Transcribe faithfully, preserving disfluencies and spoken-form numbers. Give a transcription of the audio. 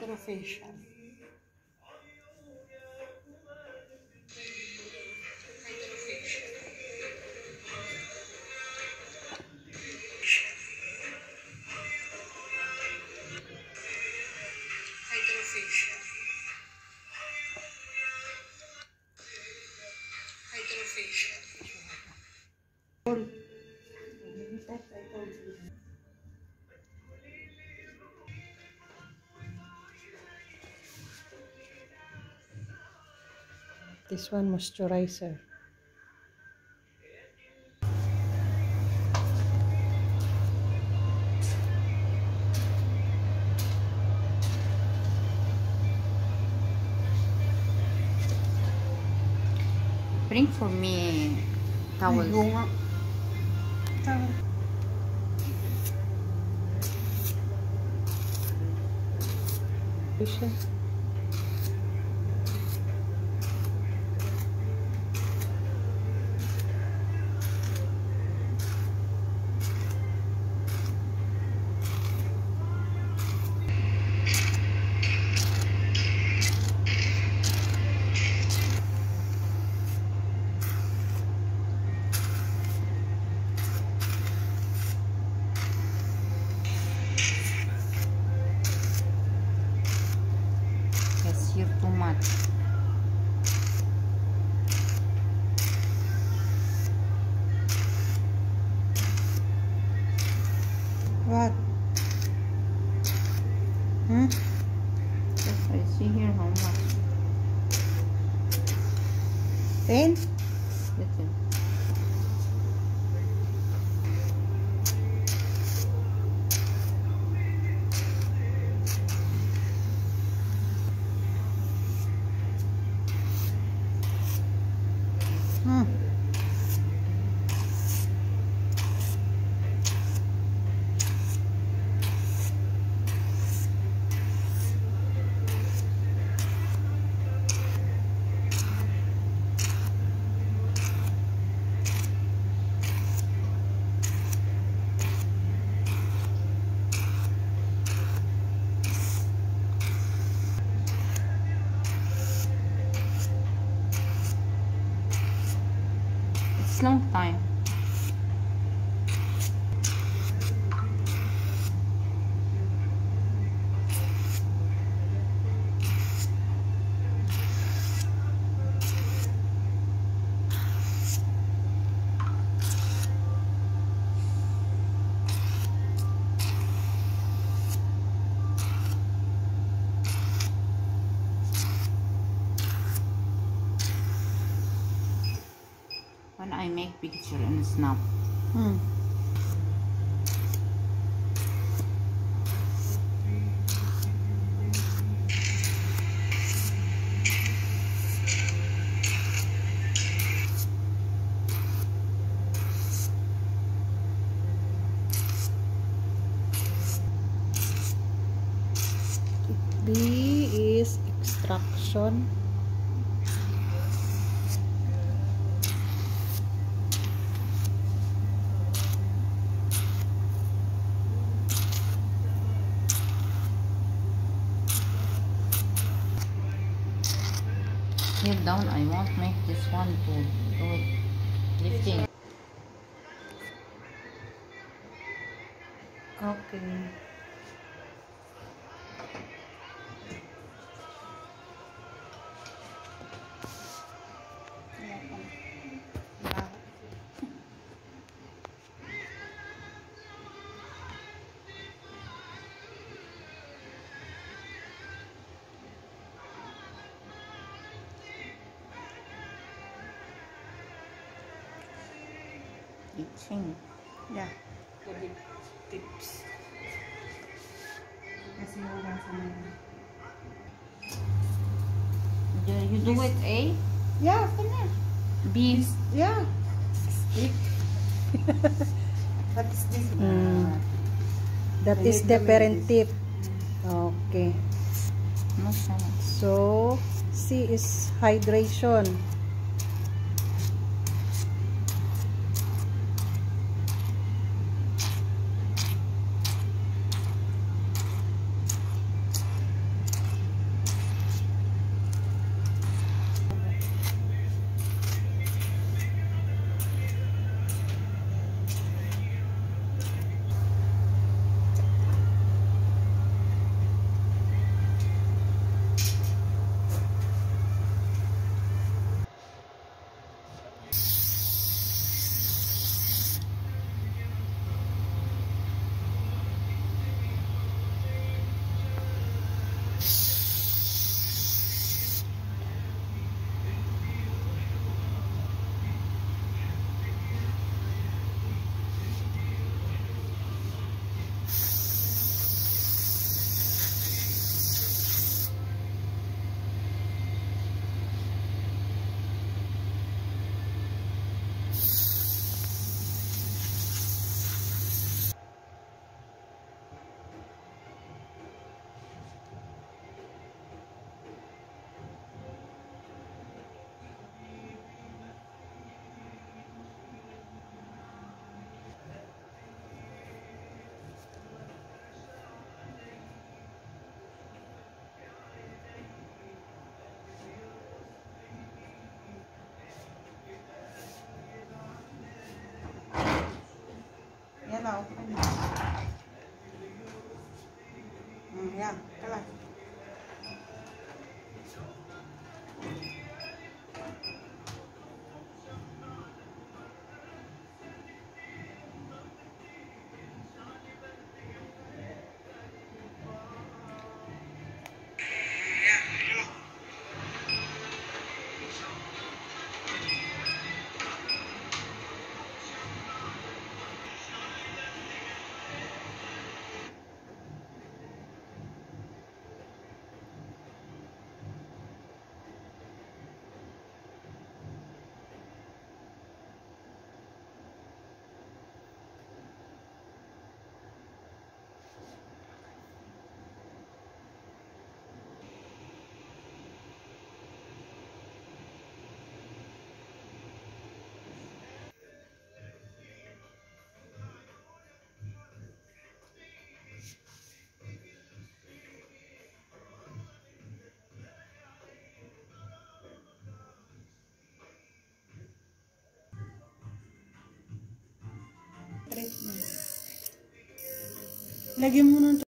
Hydrafacial. Hydrafacial. Hydrafacial. This one, moisturizer. Bring for me towels. Towel. Towel. You're too much. What? Hmm? Yes, I see here how much. Ten? That's it. Hmm. It's long time. When I make picture and snap. Hmm. B is extraction. Here down, I won't make this one to do it lifting. Okay. Itching. Yeah. Good tips. Kasi wala sa mga. Do you do it A? Yeah, finish. B? Yeah. Stick. What is this? Mm. That is different tip. Okay. No, So, C is hydration. Ya, kelas. Lagi mo